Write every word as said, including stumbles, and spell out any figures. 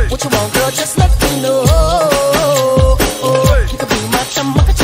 What you want, girl, just let me know. You can be my chum,